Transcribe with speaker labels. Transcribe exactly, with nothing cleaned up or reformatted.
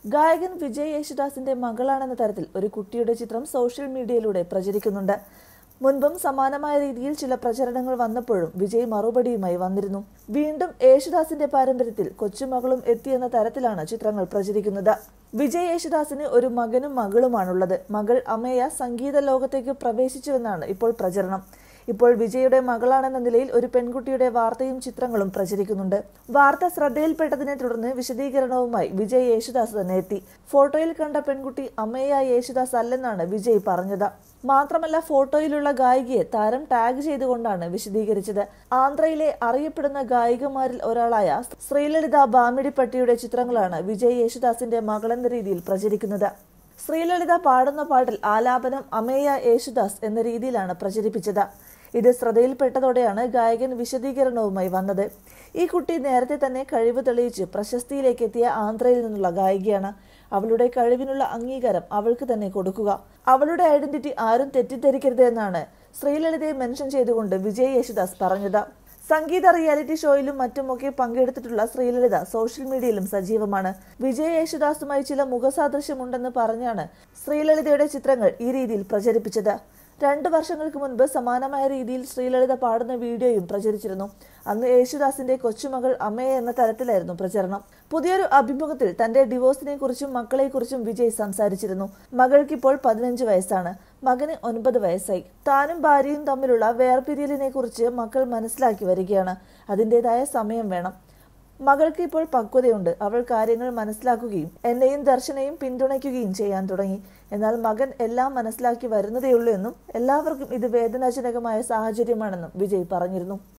Speaker 1: ഗായകൻ വിജയ് യേശുദാസിന്റെ മകളാണെന്ന തരത്തിൽ ഒരു കുട്ടിയുടെ ചിത്രം സോഷ്യൽ മീഡിയയിലൂടെ പ്രചരിക്കുന്നുണ്ട്. മുൻപും സമാനമായ രീതിയിൽ ചില പ്രചരണങ്ങൾ വന്നപ്പോഴും വിജയ് മറുപടിയുമായി വന്നിരുന്നു. വീണ്ടും യേശുദാസിന്റെ പാരമ്പര്യത്തിൽ കൊച്ചുമകളും എത്തിയെന്ന തരത്തിലാണ് ചിത്രങ്ങൾ പ്രചരിക്കുന്നത്. വിജയ് യേശുദാസിന് ഒരു മകനും മകളുമാണുള്ളത്. മകൾ അമേയ സംഗീത ലോകത്തേക്ക് പ്രവേശിച്ചുവെന്നാണ് ഇപ്പോൾ പ്രചരണം. ഇപ്പോൾ വിജയുടെ മകളാണെന്ന നിലയിൽ ഒരു പെൺകുട്ടിയുടെ വാർത്തയും ചിത്രങ്ങളും പ്രചരിക്കുന്നുണ്ട്. വാർത്ത ശ്രദ്ധയിൽപ്പെട്ടതിനെ തുടർന്ന് വിശദീകരണവുമായി വിജയ് യേശുദാസ് തന്നെ എത്തി. ഫോട്ടോയിൽ കണ്ട പെൺകുട്ടി അമേയ യേശുദാസ് അല്ലെന്നാണ് വിജയ് പറഞ്ഞത്. മാത്രമല്ല, ഫോട്ടോയിലുള്ള ഗായികയെ താരം ടാഗ് ചെയ്തുകൊണ്ടാണ് വിശദീകരിച്ചത്. ആന്ധ്രയിലെ അറിയപ്പെടുന്ന ഗായികമാരിൽ ഒരാളായ ശ്രീലളിത ബാമിഡിപ്പട്ടിയുടെ ചിത്രങ്ങളാണ് വിജയ് യേശുദാസിന്റെ മകളെന്ന രീതിയിൽ പ്രചരിക്കുന്നത്. ശ്രീലളിത പാടുന്ന പാട്ടിൽ ആലാപനം അമേയ യേശുദാസ് എന്ന രീതിയിലാണ് പ്രചരിപ്പിച്ചത്. ഇത് ശ്രദ്ധയിൽപ്പെട്ടതോടെയാണ് ഗായകൻ വിശദീകരണവുമായി വന്നത്. ഈ കുട്ടി നേരത്തെ തന്നെ കഴിവ് തെളിയിച്ച് പ്രശസ്തിയിലേക്ക് എത്തിയ ആന്ധ്രയിൽ നിന്നുള്ള ഗായികയാണ്. അവളുടെ കഴിവിനുള്ള അംഗീകാരം അവൾക്ക് തന്നെ കൊടുക്കുക. അവളുടെ ഐഡന്റിറ്റി ആരും തെറ്റിദ്ധരിക്കരുത് എന്നാണ് ശ്രീലളിതയെ മെൻഷൻ ചെയ്തുകൊണ്ട് വിജയ് യേശുദാസ് പറഞ്ഞത്. സംഗീത റിയാലിറ്റി ഷോയിലും മറ്റുമൊക്കെ പങ്കെടുത്തിട്ടുള്ള ശ്രീലളിത സോഷ്യൽ മീഡിയയിലും സജീവമാണ്. വിജയ് യേശുദാസുമായി ചില മുഖസാദൃശ്യമുണ്ടെന്ന് പറഞ്ഞാണ് ശ്രീലളിതയുടെ ചിത്രങ്ങൾ ഈ രീതിയിൽ പ്രചരിപ്പിച്ചത്. രണ്ടു വർഷങ്ങൾക്ക് മുൻപ് സമാനമായ രീതിയിൽ ശ്രീലളിത പാടുന്ന വീഡിയോയും പ്രചരിച്ചിരുന്നു. അന്ന് യേശുദാസിന്റെ കൊച്ചുമകൾ അമേയ എന്ന തരത്തിലായിരുന്നു പ്രചരണം. പുതിയൊരു അഭിമുഖത്തിൽ തന്റെ ഡിവോഴ്സിനെ കുറിച്ചും മക്കളെക്കുറിച്ചും വിജയ് സംസാരിച്ചിരുന്നു. മകൾക്കിപ്പോൾ പതിനഞ്ച് വയസ്സാണ്, മകന് ഒൻപത് വയസ്സായി. താനും ഭാര്യയും തമ്മിലുള്ള വേർപിരിയലിനെ കുറിച്ച് മക്കൾ മനസ്സിലാക്കി വരികയാണ്. അതിൻ്റെതായ സമയം വേണം. മകൾക്ക് ഇപ്പോൾ പക്വതയുണ്ട്. അവൾ കാര്യങ്ങൾ മനസ്സിലാക്കുകയും എന്നെയും ദർശനയും പിന്തുണയ്ക്കുകയും ചെയ്യാൻ തുടങ്ങി. എന്നാൽ മകൻ എല്ലാം മനസ്സിലാക്കി വരുന്നതേയുള്ളൂ എന്നും എല്ലാവർക്കും ഇത് വേദനാജനകമായ സാഹചര്യമാണെന്നും വിജയ് പറഞ്ഞിരുന്നു.